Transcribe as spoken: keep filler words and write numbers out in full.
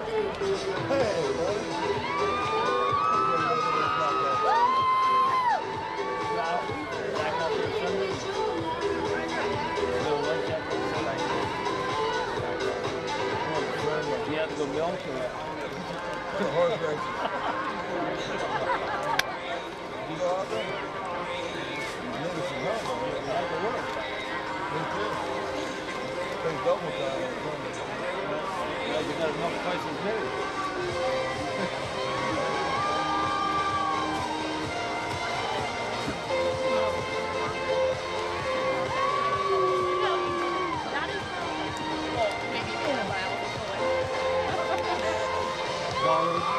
You have to go milk or horse racing. You go out there? Never seen her, though. You have to work. Me too. Play double time on Sunday. yeah, you got enough places too. That is, well, maybe a mile away. Ballers.